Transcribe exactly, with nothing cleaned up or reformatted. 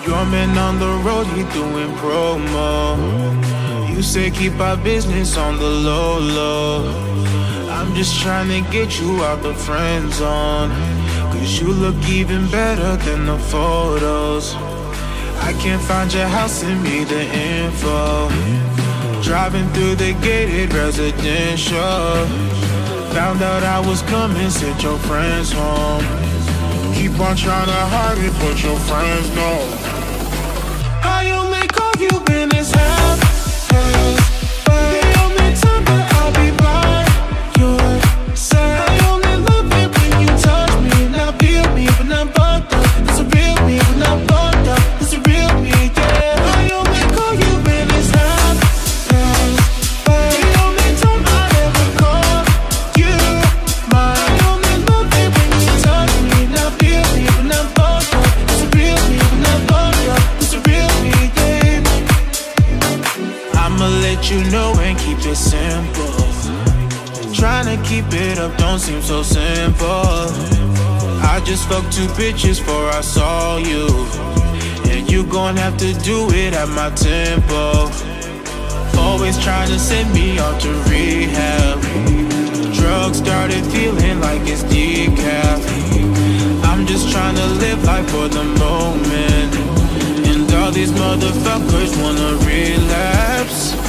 Your man on the road, he doing promo. You say keep our business on the low, low. I'm just trying to get you out the friend zone, cause you look even better than the photos. I can't find your house, send me the info. Driving through the gated residential, found out I was coming, sent your friends home. Keep on trying to hide it, but your friends know. I only call you when it's half past five. The only time that I'll be by your side. I only love it when you touch me, and I feel me when I'm fucked up. It's a real me when I'm fucked up. It's a real me, yeah. I only call you when it's half past five. The only time I ever call you mine. I only love it when you touch me, and I feel me when I'm fucked up. It's a real me when I'm fucked up. It's a real me, yeah. I'ma let you know and keep it simple. Trying to keep it up don't seem so simple. I just fucked two bitches before I saw you, and you gon' have to do it at my tempo. Always trying to send me out to rehab. Drugs started feeling like it's decaf. I'm just trying to live life for the moment, and all these motherfuckers wanna relapse.